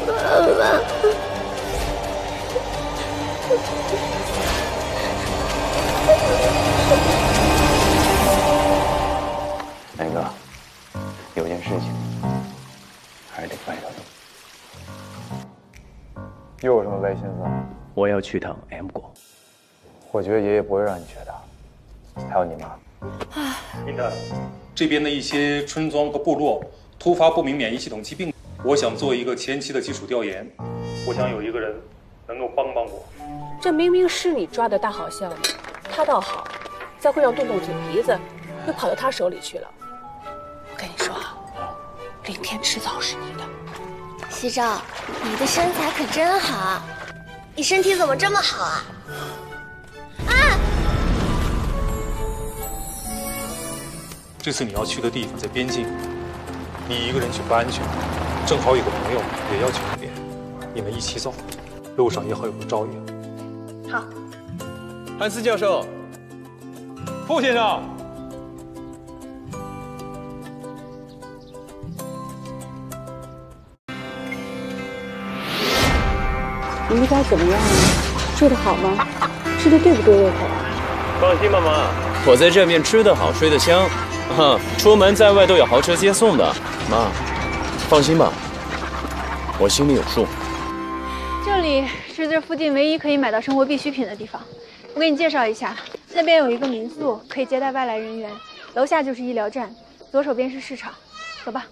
妈妈。 南哥，有件事情还是得拜托你。 又有什么歪心思？ 我要去趟 M 国。 我觉得爷爷不会让你去的，还有你妈。 林丹，这边的一些村庄和部落突发不明免疫系统疾病，我想做一个前期的基础调研。我想有一个人能够帮帮我。 这明明是你抓的大好项目，他倒好，再会让动动嘴皮子，又跑到他手里去了。我跟你说啊，林天迟早是你的。 西照，你的身材可真好，你身体怎么这么好啊？ 这次你要去的地方在边境，你一个人去不安全。正好有个朋友也要去那边，你们一起走，路上也好有个照应。 好。 汉斯教授，傅先生。 你们家怎么样了？睡得好吗？吃的对不对胃口啊？ 放心吧，妈，我在这边吃得好，睡得香。出门在外都有豪车接送的，妈，放心吧，我心里有数。 这里是这附近唯一可以买到生活必需品的地方。我给你介绍一下，那边有一个民宿，可以接待外来人员，楼下就是医疗站，左手边是市场。走吧。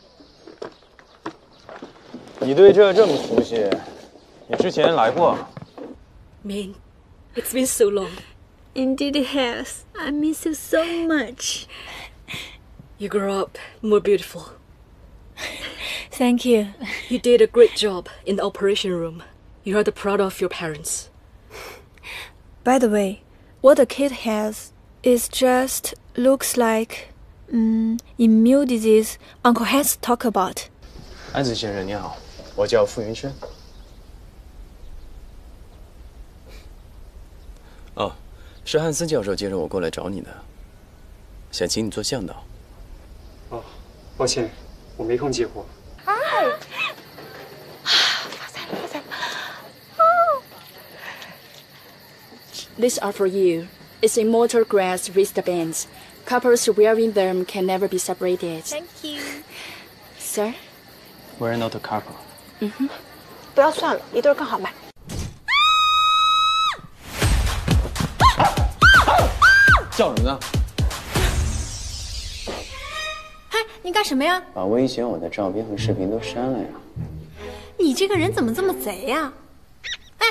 你对这么熟悉，你之前来过 ？Man, it's been so long. Indeed it has. I miss you so much. You grew up more beautiful. Thank you. You did a great job in the operation room. You are the proud of your parents. By the way, what the kid has is just looks like immune disease Uncle has talked about. 安子先生你好，我叫傅云轩。哦，是汉斯教授介绍我过来找你的，想请你做向导。 哦，抱歉，我没空接活。 嗨，发财了，发财了！ These are for you. It's immortal grass wristbands. Couples wearing them can never be separated. Thank you. Sir? We're not a couple. 不要算了，一对更好买。 叫人呢？ 嗨，你干什么呀？ 把威胁我的照片和视频都删了呀！ 你这个人怎么这么贼呀？哎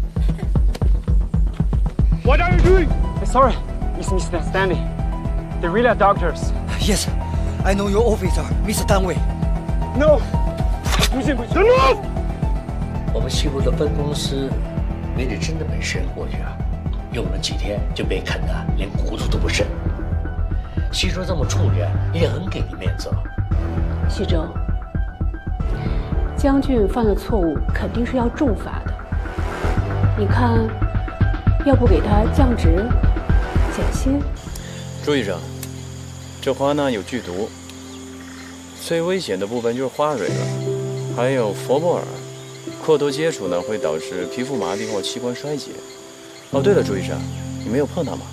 What are you doing? Sorry, it's misunderstanding. They really are doctors. Yes, I know your officer, Mr. 单位。 No， 不信不信。No！ 我们西部的分公司没你真的本事过去啊，用了几天就被啃得连骨头都不剩。西周这么处理，也很给你面子了。 西周，将军犯了错误，肯定是要重罚的。你看，要不给他降职、减薪？ 朱医生，这花呢有剧毒，最危险的部分就是花蕊了，还有佛布尔。过多接触呢会导致皮肤麻痹或器官衰竭。哦，对了，朱医生，你没有碰它吗？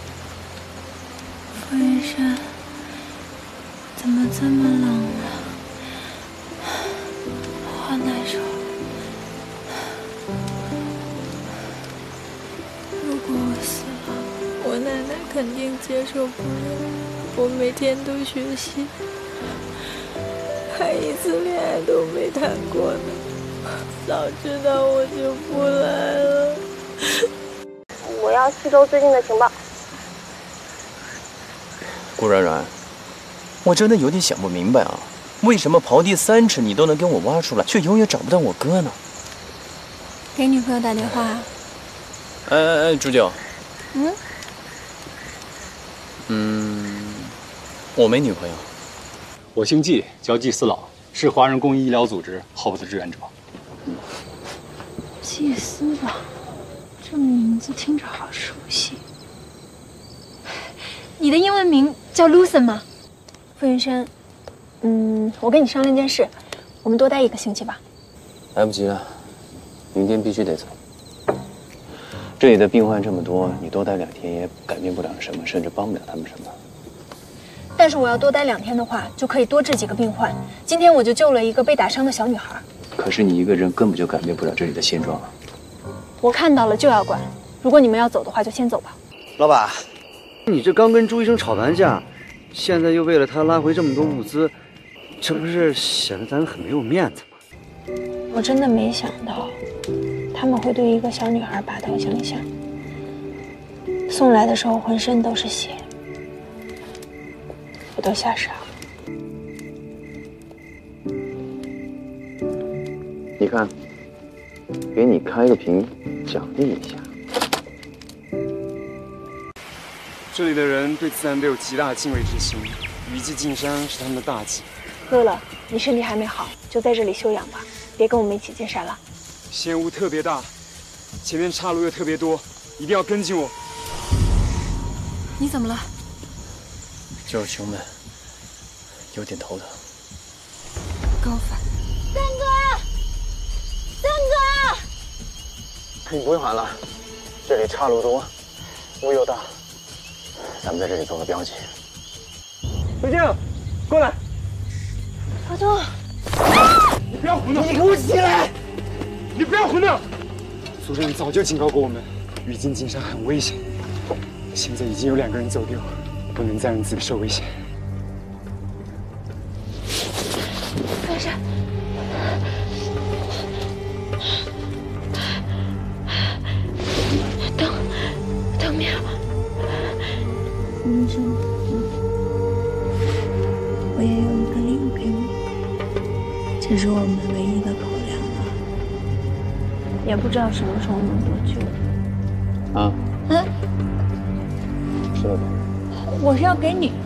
傅云山，怎么这么冷啊？好难受。如果我死了，我奶奶肯定接受不了。我每天都学习，还一次恋爱都没谈过呢。早知道我就不来了。 我要西周最近的情报。 顾软软，我真的有点想不明白啊，为什么刨地3尺你都能给我挖出来，却永远找不到我哥呢？ 给女朋友打电话。 朱九。我没女朋友。 我姓纪，叫纪思老，是华人公益医疗组织候补的志愿者。 纪思老，这名字听着好熟悉。你的英文名叫 Lucen 吗？傅云山，我跟你商量件事，我们多待1个星期吧。 来不及了，明天必须得走。这里的病患这么多，你多待2天也改变不了什么，甚至帮不了他们什么。 但是我要多待2天的话，就可以多治几个病患。今天我就救了一个被打伤的小女孩。 可是你一个人根本就改变不了这里的现状啊！ 我看到了就要管。如果你们要走的话，就先走吧。 老板，你这刚跟朱医生吵完架，现在又为了他拉回这么多物资，这不是显得咱很没有面子吗？ 我真的没想到，他们会对一个小女孩拔刀相向。送来的时候浑身都是血，我都吓傻了。 你看，给你开个瓶，奖励一下。 这里的人对自然都有极大的敬畏之心，雨季进山是他们的大忌。 乐乐，你身体还没好，就在这里休养吧，别跟我们一起进山了。 险雾特别大，前面岔路又特别多，一定要跟进我。 你怎么了？ 就是胸闷，有点头疼。 高反。 三哥，三你不用喊了，这里岔路多，雾又大，咱们在这里做个标记。 刘静，过来！ 阿东， 你不要胡闹！ 你给我起来！ 你不要胡闹！族人早就警告过我们，雨季进山很危险。现在已经有2个人走丢，不能再让自己受危险。 没事。等面。医生，我也有一个礼物给你，这是我们唯一的口粮了，也不知道什么时候能得救。 啊？吃了吧。 我是要给你。